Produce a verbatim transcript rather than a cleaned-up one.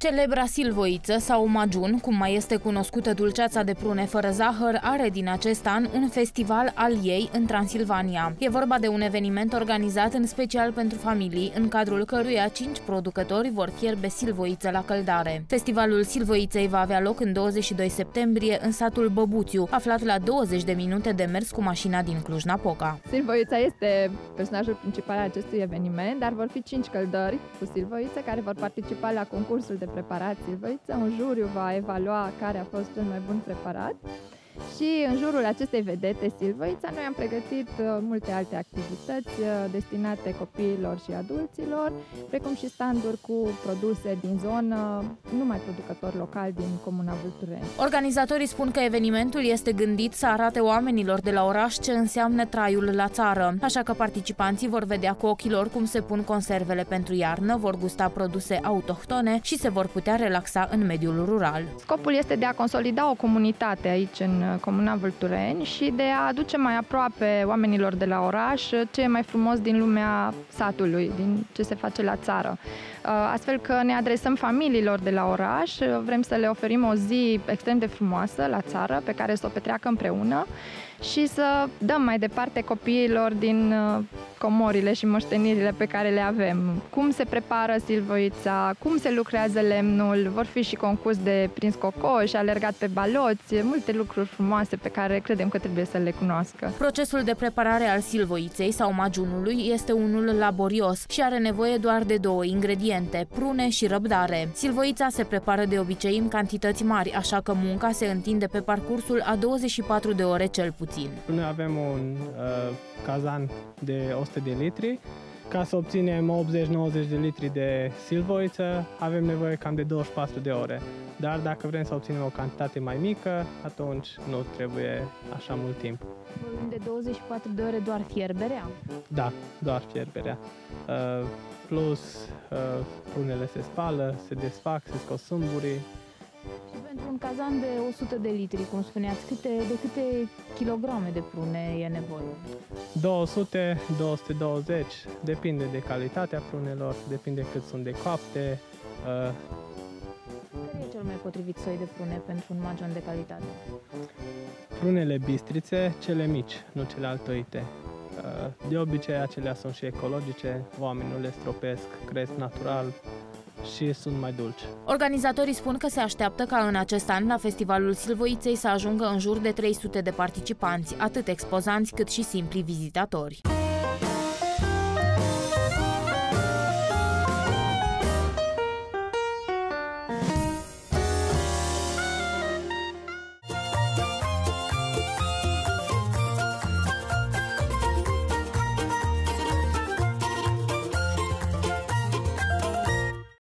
Celebra silvoiță sau majun, cum mai este cunoscută dulceața de prune fără zahăr, are din acest an un festival al ei în Transilvania. E vorba de un eveniment organizat în special pentru familii, în cadrul căruia cinci producători vor fierbe silvoiță la căldare. Festivalul silvoiței va avea loc în douăzeci și doi septembrie în satul Băbuțiu, aflat la douăzeci de minute de mers cu mașina din Cluj-Napoca. Silvoița este personajul principal al acestui eveniment, dar vor fi cinci căldări cu silvoiță care vor participa la concursul de preparat silvoiță. Un juriu va evalua care a fost cel mai bun preparat. Și în jurul acestei vedete silvoița, noi am pregătit multe alte activități destinate copiilor și adulților, precum și standuri cu produse din zonă, numai producători locali din comuna Vâltureni. Organizatorii spun că evenimentul este gândit să arate oamenilor de la oraș ce înseamnă traiul la țară, așa că participanții vor vedea cu ochii lor cum se pun conservele pentru iarnă, vor gusta produse autohtone și se vor putea relaxa în mediul rural. Scopul este de a consolida o comunitate aici în comuna Vâltureni și de a aduce mai aproape oamenilor de la oraș ce e mai frumos din lumea satului, din ce se face la țară. Astfel că ne adresăm familiilor de la oraș, vrem să le oferim o zi extrem de frumoasă la țară pe care să o petreacă împreună și să dăm mai departe copiilor din comorile și moștenirile pe care le avem. Cum se prepară silvoița, cum se lucrează lemnul, vor fi și concurs de prins cocoș, alergat pe baloți, multe lucruri frumoase pe care credem că trebuie să le cunoască. Procesul de preparare al silvoiței sau majunului este unul laborios și are nevoie doar de două ingrediente, prune și răbdare. Silvoița se prepară de obicei în cantități mari, așa că munca se întinde pe parcursul a douăzeci și patru de ore cel puțin. Noi avem un uh, cazan de o sută de litri. Ca să obținem optzeci nouăzeci de litri de silvoiță, avem nevoie cam de douăzeci și patru de ore. Dar dacă vrem să obținem o cantitate mai mică, atunci nu trebuie așa mult timp. Vorbim de douăzeci și patru de ore doar fierberea? Da, doar fierberea. Uh, plus uh, prunele se spală, se desfac, se scot sâmburii. Și pentru un cazan de o sută de litri, cum spuneați, câte, de câte kilograme de prune e nevoie? două sute - două sute douăzeci, depinde de calitatea prunelor, depinde cât sunt de coapte. Uh, Care e cel mai potrivit soi de prune pentru un majun de calitate? Prunele bistrițe, cele mici, nu cele altoite. Uh, de obicei, acelea sunt și ecologice, oamenii nu le stropesc, cresc natural și sunt mai dulci. Organizatorii spun că se așteaptă ca în acest an la Festivalul Silvoiței să ajungă în jur de trei sute de participanți, atât expozanți cât și simpli vizitatori.